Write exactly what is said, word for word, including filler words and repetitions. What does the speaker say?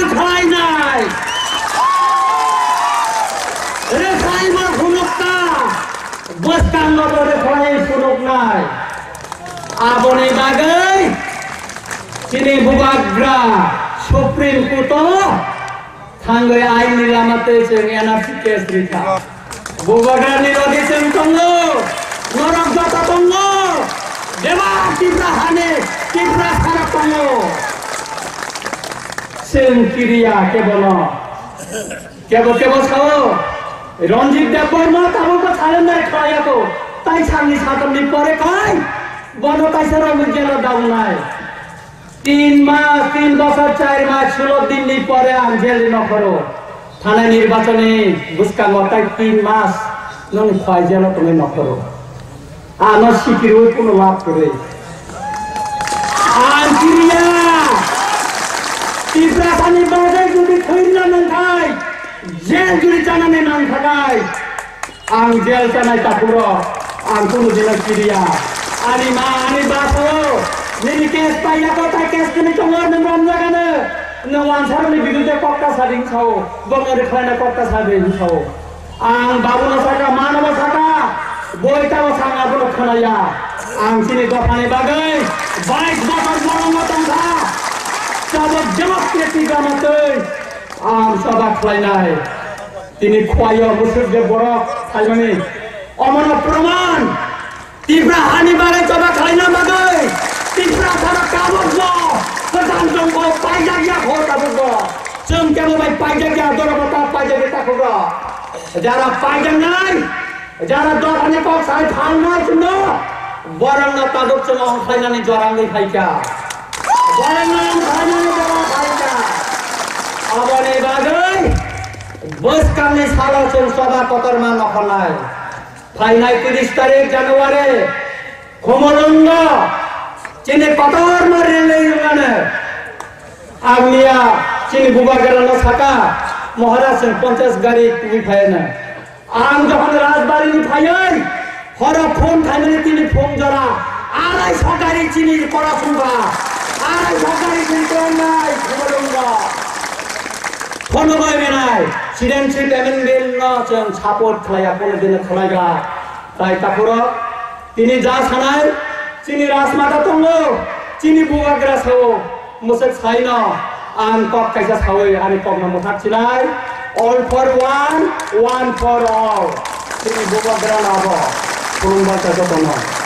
খাই নাই রেখাই মা ঘুমকটা বস্তাঙ্গ করে খাই শুনুক নাই আবনে বাগাই তিনি বুবাগ্রা সুপ্রিম কোর্ট থাঙ্গে আইন নিলামাতে এনআরসি কেস রিখা বুবাগ্রা নিরোধী চেন্তঙ্গ নরক যতঙ্গ দেবা তীব্রা হানে তীব্রা সারাতঙ্গ সেন্কিরিয়া কেবল কেবল কেবল খাও রঞ্জিত দেব বর্মা তাবুকে ছাড়েন নাই খাইয়াকো তাই সামনে সাতমনি পরে খাই বন কাইসার অমুজেল দাও নাই তিন মাস তিন বছর চার মাস ষোলো দিন পরে আমি জেল নকরো থানায় নির্বাচনে বুঝকাঙ্গ তাই তিন মাস নন খয় যেন তুমি নকরো আমার শিখির ওই কোনো লাভ করে আনকিরিয়া তীব্রা পানি বাজে যদি খৈরা নাম খাই জেল যদি চানানে নাম থাকায় আং জেল চানাই তাকুরো আং কোনো দিন কিরিয়া আনি মা আনি বাসো নিনি কেস পাইয়া কথা কেস তুমি তোমার নাম জাগানে নওয়ান সারনি বিরুদ্ধে কক্কা সাদিন খাও বঙ্গরে খায়না কক্কা সাদিন খাও আং বাবুনা সাকা মানব সাকা বইটাও সাঙ্গা বলো খানাইয়া আং চিনি দফানে বাগাই বাইশ বছর মরঙ্গ তংসা সবক ডেমোক্রেসি গামতে আং সবা খাই নাই তিনি খোয়াইয়া মুসলিমদের বড় খাইমানি অমন প্রমাণ তীব্রা হানি বারে সবা খাই না বাগাই তীব্রা সারা কাগজ প্রধান জঙ্গ পাইজা গিয়া ঘর কাগজ চম কেন ভাই পাইজা গিয়া দরবতা পাইজা গিয়া কাগজ যারা পাইজা নাই যারা দরখানে কক সাই ফাল নাই শুনো বরং না তাদক চম খাইনানি জরাঙ্গি খাইকা বরং না খাইনানি জরা খাইকা আবনে বাগাই বস কামনে সালা চম সবা কতর মান নখনাই ফাইনাই তিরিশ তারিখ জানুয়ারি খমলঙ্গ চিনি কতর মারে লেইগানে আগনিয়া চিনি বুবাগেরানো থাকা মহারাজ পঞ্চাশ গাড়ি তুমি খায় না আম যখন রাজবাড়ি খাই হর ফোন খাই মানে তিনি ফোন জরা আড়াই সরকারি চিনি করা শুনবা আড়াই সরকারি চিনি করেন নাই খমলঙ্গ ফোন গাইবে নাই সিডেন্সি পেমেন্ট বিল না সাপোর্ট খেলাইয়া কোনো দিনে খেলাইগা তাই তারপর তিনি যা ছানায় চিনি রাজমাতা তঙ্গ চিনি বুবাগ্রা ছাও মুসে ছাই না আন কক কাইসা ছাওই আনি কক না মুথাক ছিলাই all for one one for all চিনি বুবাগ্রা নাব ফুলুং বাচ্চা যত নয়